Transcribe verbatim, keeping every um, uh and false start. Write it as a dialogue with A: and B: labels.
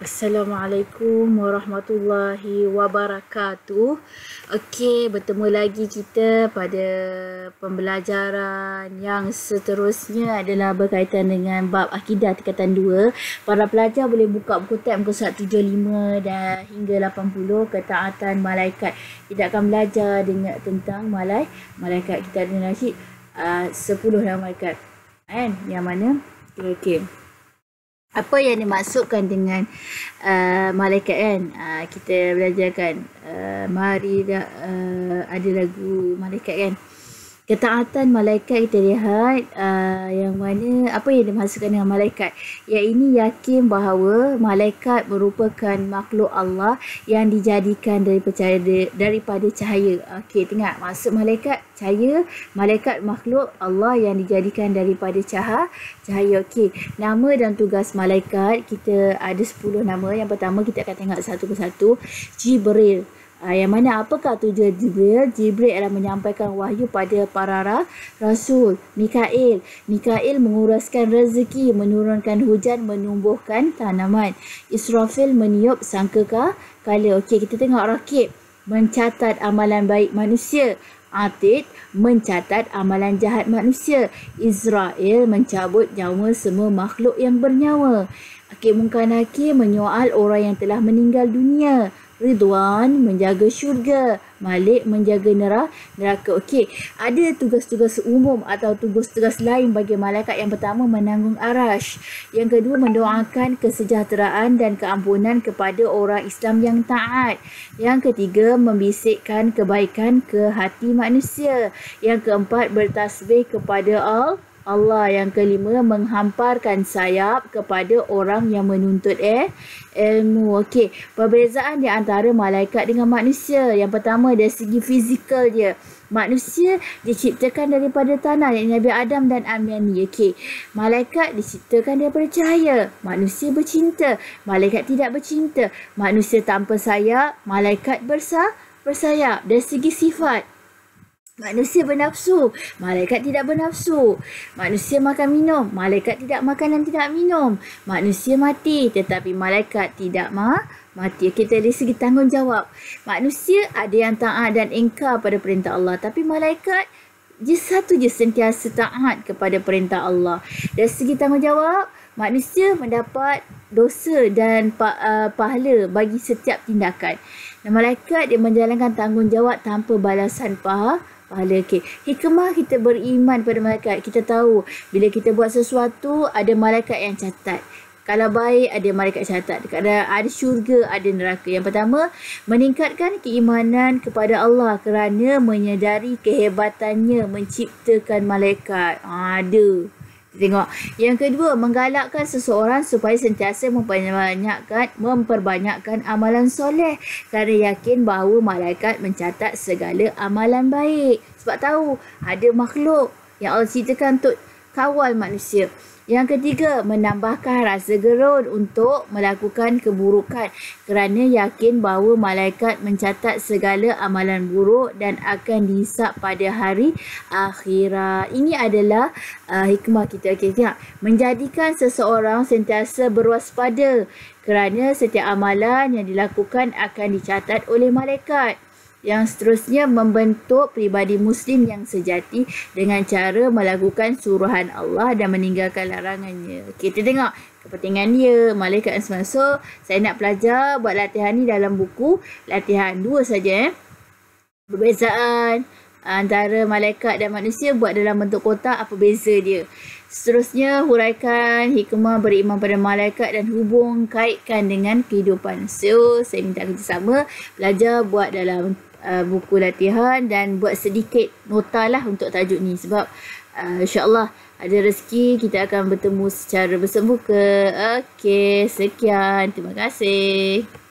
A: Assalamualaikum warahmatullahi wabarakatuh. Okey, bertemu lagi kita pada pembelajaran yang seterusnya adalah berkaitan dengan bab akidah tingkatan dua. Para pelajar boleh buka buku tab muka seratus tujuh puluh lima dan hingga lapan puluh, ketaatan malaikat. Kita akan belajar dengan tentang malai malaikat. Kita ada nasib uh, sepuluh nama malaikat. Kan? Yang mana? Okey. Apa yang dimaksudkan dengan uh, malaikat kan? Uh, kita belajarkan uh, mari uh, ada lagu malaikat kan. Ketaatan malaikat kita lihat uh, yang mana apa yang dimaksudkan dengan malaikat. Yang ini yakin bahawa malaikat merupakan makhluk Allah yang dijadikan daripada daripada cahaya. Okey, tengok maksud malaikat cahaya, malaikat makhluk Allah yang dijadikan daripada cahaya. Cahaya. Okey. Nama dan tugas malaikat kita ada sepuluh nama. Yang pertama kita akan tengok satu persatu. Jibril. Uh, yang mana apakah tujuan Jibril? Jibril adalah menyampaikan wahyu pada para rasul. Mikail. Mikail menguraskan rezeki, menurunkan hujan, menumbuhkan tanaman. Israfil meniup sangkakala. Okey, kita tengok Rakib. Mencatat amalan baik manusia. Atid mencatat amalan jahat manusia. Israel mencabut nyawa semua makhluk yang bernyawa. Okey, Munkar Nakir menyoal orang yang telah meninggal dunia. Ridwan menjaga syurga, Malik menjaga neraka. Okey, ada tugas-tugas umum atau tugas-tugas lain bagi malaikat. Yang pertama menanggung arash. Yang kedua mendoakan kesejahteraan dan keampunan kepada orang Islam yang taat. Yang ketiga membisikkan kebaikan ke hati manusia. Yang keempat bertasbih kepada Allah. Allah. Yang kelima menghamparkan sayap kepada orang yang menuntut eh, ilmu. Okey, perbezaan di antara malaikat dengan manusia. Yang pertama dari segi fizikal dia. Manusia diciptakan daripada tanah, yang Nabi Adam dan Amyani. Okey, malaikat diciptakan daripada cahaya. Manusia bercinta, malaikat tidak bercinta. Manusia tanpa sayap, malaikat bersa bersayap. Dari segi sifat, manusia bernafsu, malaikat tidak bernafsu. Manusia makan minum, malaikat tidak makan dan tidak minum. Manusia mati, tetapi malaikat tidak ma mati. Kita dari segi tanggungjawab, manusia ada yang taat dan ingkar pada perintah Allah, tapi malaikat je satu je sentiasa taat kepada perintah Allah. Dari segi tanggungjawab, manusia mendapat dosa dan uh, pahala bagi setiap tindakan. Dan malaikat dia menjalankan tanggungjawab tanpa balasan pahala. Pahala. Okay. Hikmah kita beriman pada malaikat. Kita tahu bila kita buat sesuatu ada malaikat yang catat. Kalau baik ada malaikat catat. Kalau ada syurga, ada neraka. Yang pertama, meningkatkan keimanan kepada Allah kerana menyedari kehebatannya menciptakan malaikat. Ha, ada. Tengok. Yang kedua, menggalakkan seseorang supaya sentiasa memperbanyakkan memperbanyakkan amalan soleh kerana yakin bahawa malaikat mencatat segala amalan baik. Sebab tahu ada makhluk yang Allah ciptakan untuk kawal manusia. Yang ketiga, menambahkan rasa gerun untuk melakukan keburukan kerana yakin bahawa malaikat mencatat segala amalan buruk dan akan dihisap pada hari akhirat. Ini adalah uh, hikmah kita. Okay, tengok. Menjadikan seseorang sentiasa berwaspada kerana setiap amalan yang dilakukan akan dicatat oleh malaikat. Yang seterusnya, membentuk pribadi Muslim yang sejati dengan cara melakukan suruhan Allah dan meninggalkan larangannya. Okay, kita tengok kepentingan dia, malaikat dan semua. So, saya nak pelajar buat latihan ni dalam buku. Latihan dua saja. Eh. Perbezaan antara malaikat dan manusia buat dalam bentuk kotak, apa beza dia. Seterusnya, huraikan hikmah beriman pada malaikat dan hubung kaitkan dengan kehidupan. So, saya minta kerjasama. Belajar buat dalam Uh, buku latihan dan buat sedikit nota lah untuk tajuk ni. Sebab uh, insyaAllah ada rezeki kita akan bertemu secara bersama muka. Okey, sekian. Terima kasih.